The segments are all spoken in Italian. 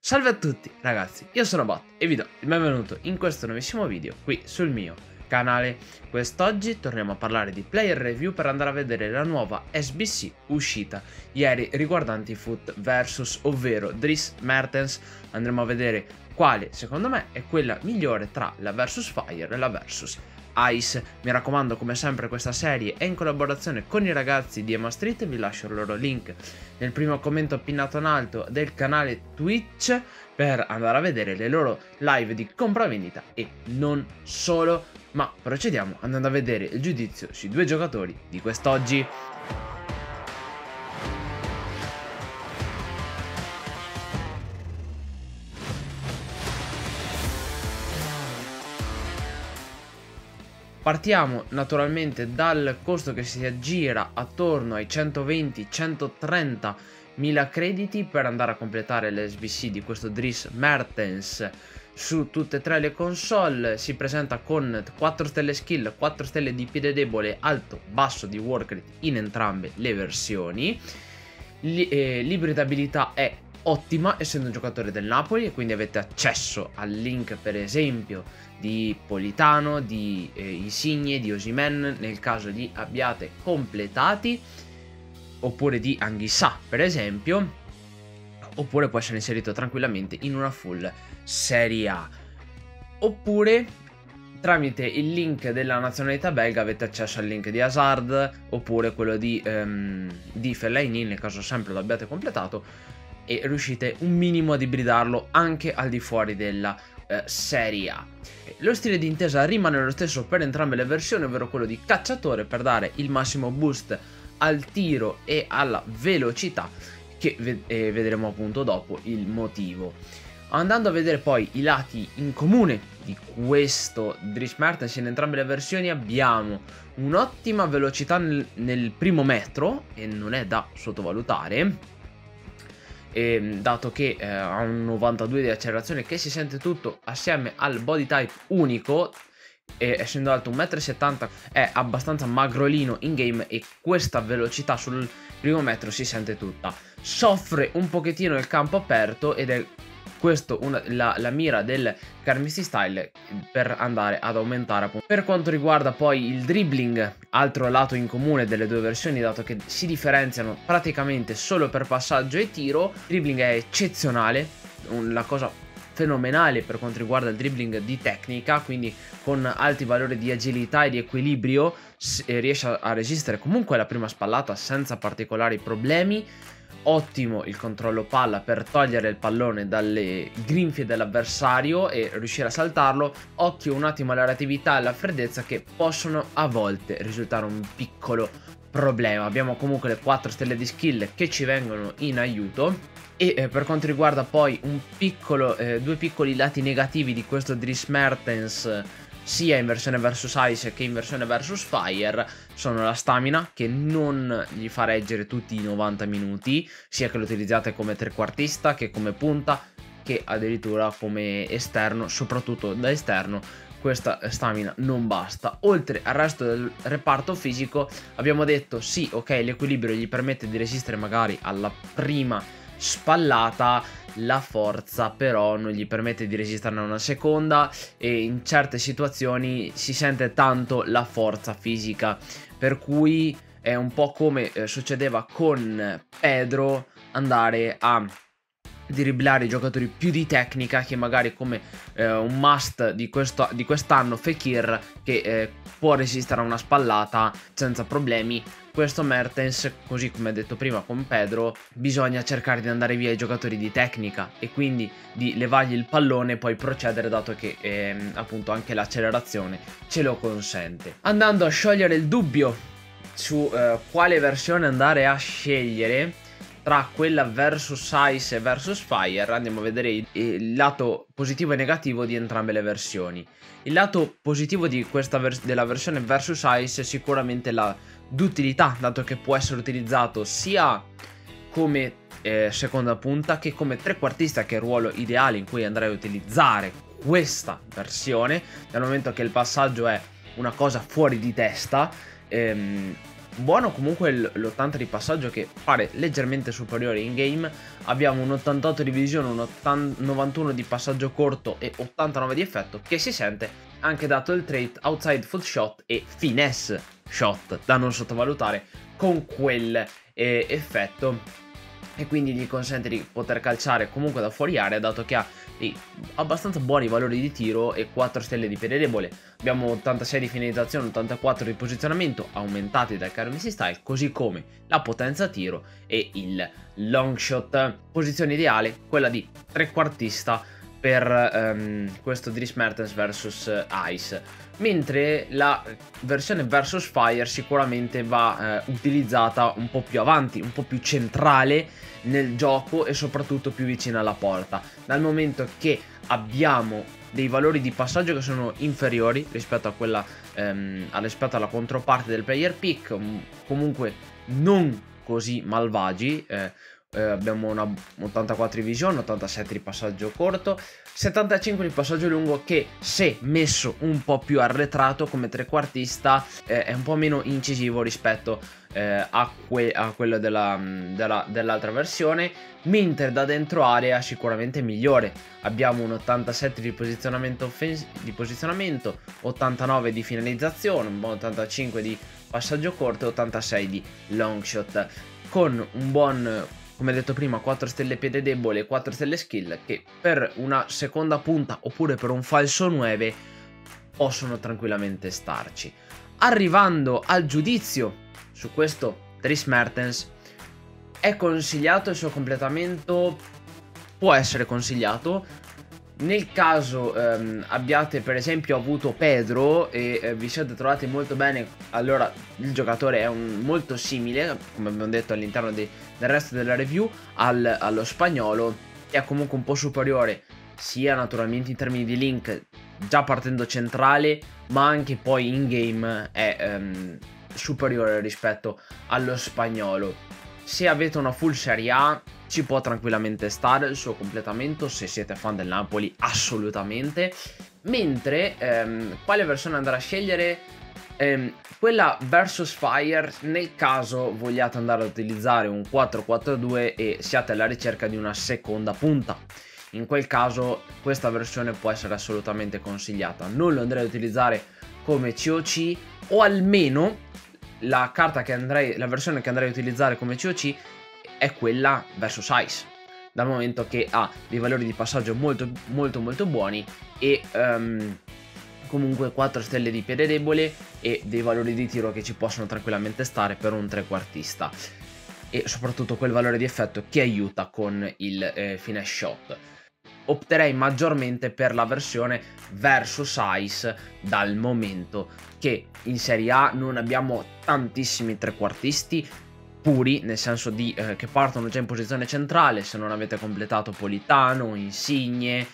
Salve a tutti ragazzi, io sono Bot e vi do il benvenuto in questo nuovissimo video qui sul mio canale. Quest'oggi torniamo a parlare di player review per andare a vedere la nuova SBC uscita ieri riguardanti Foot Versus, ovvero Dries Mertens. Andremo a vedere quale secondo me è quella migliore tra la Versus Fire e la Versus Ice. Mi raccomando, come sempre questa serie è in collaborazione con i ragazzi di Ema Street, vi lascio il loro link nel primo commento pinnato in alto del canale Twitch per andare a vedere le loro live di compravendita e non solo. Ma procediamo andando a vedere il giudizio sui due giocatori di quest'oggi. Partiamo naturalmente dal costo che si aggira attorno ai 120-130 mila crediti per andare a completare l'SBC di questo Dries Mertens su tutte e tre le console. Si presenta con 4 stelle skill, 4 stelle di piede debole, alto, basso di work rate in entrambe le versioni. L'ibridabilità è ottima essendo un giocatore del Napoli e quindi avete accesso al link per esempio di Politano, di Insigne, di Osimhen nel caso li abbiate completati, oppure di Anguissa per esempio, oppure può essere inserito tranquillamente in una full Serie A, oppure tramite il link della nazionalità belga avete accesso al link di Hazard oppure quello di Fellaini nel caso sempre lo abbiate completato e riuscite un minimo ad ibridarlo anche al di fuori della Serie A. Lo stile di intesa rimane lo stesso per entrambe le versioni, ovvero quello di cacciatore per dare il massimo boost al tiro e alla velocità, che vedremo appunto dopo il motivo. Andando a vedere poi i lati in comune di questo Dries Mertens in entrambe le versioni, abbiamo un'ottima velocità nel primo metro e non è da sottovalutare, dato che ha un 92 di accelerazione che si sente tutto assieme al body type unico, essendo alto 1,70 m è abbastanza magrolino in game e questa velocità sul primo metro si sente tutta. Soffre un pochettino il campo aperto ed è questo la mira del Carmisti Style per andare ad aumentare appunto. Per quanto riguarda poi il dribbling, altro lato in comune delle due versioni, dato che si differenziano praticamente solo per passaggio e tiro, il dribbling è eccezionale, una cosa fenomenale per quanto riguarda il dribbling di tecnica, quindi con alti valori di agilità e di equilibrio riesce a resistere comunque alla prima spallata senza particolari problemi. Ottimo il controllo palla per togliere il pallone dalle grinfie dell'avversario e riuscire a saltarlo. Occhio un attimo alla reattività e alla freddezza che possono a volte risultare un piccolo problema. Abbiamo comunque le 4 stelle di skill che ci vengono in aiuto. E per quanto riguarda poi due piccoli lati negativi di questo Dries Mertens sia in versione Versus Ice che in versione Versus Fire, sono la stamina che non gli fa reggere tutti i 90 minuti, sia che lo utilizzate come trequartista che come punta che addirittura come esterno. Soprattutto da esterno questa stamina non basta. Oltre al resto del reparto fisico abbiamo detto sì, ok, l'equilibrio gli permette di resistere magari alla prima spallata, la forza però non gli permette di resistere a una seconda e in certe situazioni si sente tanto la forza fisica, per cui è un po' come succedeva con Pedro andare a dribblare i giocatori più di tecnica, che magari come un must di quest'anno Fekir, che può resistere a una spallata senza problemi. Questo Mertens, così come detto prima con Pedro, bisogna cercare di andare via i giocatori di tecnica e quindi di levargli il pallone e poi procedere, dato che appunto anche l'accelerazione ce lo consente. Andando a sciogliere il dubbio su quale versione andare a scegliere tra quella Versus Ice e Versus Fire, andiamo a vedere il lato positivo e negativo di entrambe le versioni. Il lato positivo di della versione Versus Ice è sicuramente l'utilità, dato che può essere utilizzato sia come seconda punta che come trequartista, che è il ruolo ideale in cui andrei a utilizzare questa versione, dal momento che il passaggio è una cosa fuori di testa. Buono comunque l'80 di passaggio, che pare leggermente superiore in game. Abbiamo un 88 di visione, un 91 di passaggio corto e 89 di effetto, che si sente anche dato il trait outside full shot e finesse shot, da non sottovalutare, con quel effetto, e quindi gli consente di poter calciare comunque da fuori area, dato che ha abbastanza buoni valori di tiro e 4 stelle di piede debole. Abbiamo 86 di finalizzazione, 84 di posizionamento, aumentati dal caro Missy Style, così come la potenza tiro e il long shot. Posizione ideale, quella di trequartista per questo Dries Mertens vs Ice. Mentre la versione vs Fire sicuramente va utilizzata un po' più avanti, un po' più centrale nel gioco e soprattutto più vicina alla porta, dal momento che abbiamo dei valori di passaggio che sono inferiori rispetto a quella rispetto alla controparte del player pick, comunque non così malvagi. Abbiamo una 84 di vision, 87 di passaggio corto, 75 di passaggio lungo, che se messo un po' più arretrato come trequartista è un po' meno incisivo rispetto a quello dell'altra versione, mentre da dentro area sicuramente migliore. Abbiamo un 87 di posizionamento, 89 di finalizzazione, un buon 85 di passaggio corto e 86 di long shot, con un buon, come detto prima, 4 stelle piede debole e 4 stelle skill, che per una seconda punta oppure per un falso 9 possono tranquillamente starci. Arrivando al giudizio su questo Dries Mertens, è consigliato il suo completamento? Può essere consigliato. Nel caso abbiate per esempio avuto Pedro e vi siete trovati molto bene, allora il giocatore è molto simile, come abbiamo detto all'interno del resto della review, allo spagnolo, che è comunque un po' superiore sia naturalmente in termini di link, già partendo centrale, ma anche poi in game è superiore rispetto allo spagnolo. Se avete una full Serie A ci può tranquillamente stare il suo completamento, se siete fan del Napoli assolutamente. Mentre quale versione andare a scegliere? Quella versus Fire, nel caso vogliate andare ad utilizzare un 4-4-2 e siate alla ricerca di una seconda punta. In quel caso questa versione può essere assolutamente consigliata. Non lo andrei a utilizzare come COC, o almeno la versione che andrei a utilizzare come COC è quella versus Ice, dal momento che ha dei valori di passaggio molto buoni e comunque 4 stelle di piede debole e dei valori di tiro che ci possono tranquillamente stare per un trequartista, e soprattutto quel valore di effetto che aiuta con il finesse shot. Opterei maggiormente per la versione versus Ice, dal momento che in Serie A non abbiamo tantissimi trequartisti puri, nel senso che partono già in posizione centrale. Se non avete completato Politano, Insigne,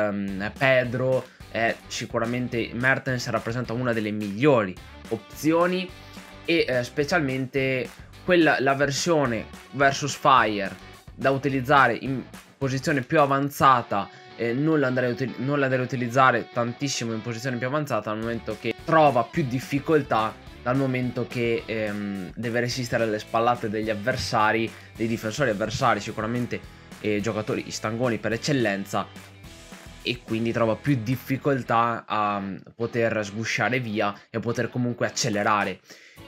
Pedro, sicuramente Mertens rappresenta una delle migliori opzioni, e specialmente la versione versus Fire da utilizzare in posizione più avanzata. Non la andrei a utilizzare tantissimo in posizione più avanzata, dal momento che trova più difficoltà, dal momento che deve resistere alle spallate degli avversari, dei difensori avversari, sicuramente giocatori stangoni per eccellenza, e quindi trova più difficoltà a poter sgusciare via e poter comunque accelerare.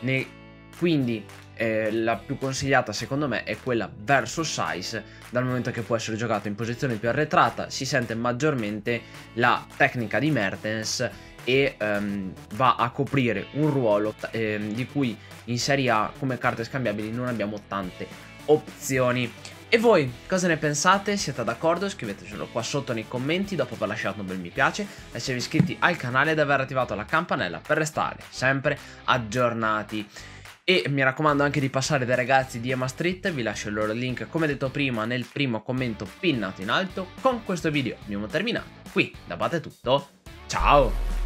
Quindi la più consigliata secondo me è quella versus Ice, dal momento che può essere giocato in posizione più arretrata, si sente maggiormente la tecnica di Mertens e va a coprire un ruolo di cui in Serie A come carte scambiabili non abbiamo tante opzioni. E voi cosa ne pensate? Siete d'accordo? Scrivetecelo qua sotto nei commenti dopo aver lasciato un bel mi piace, esservi iscritti al canale ed aver attivato la campanella per restare sempre aggiornati. E mi raccomando anche di passare dai ragazzi di Ema Street, vi lascio il loro link come detto prima nel primo commento pinnato in alto. Con questo video abbiamo terminato, qui da Bate è tutto, ciao!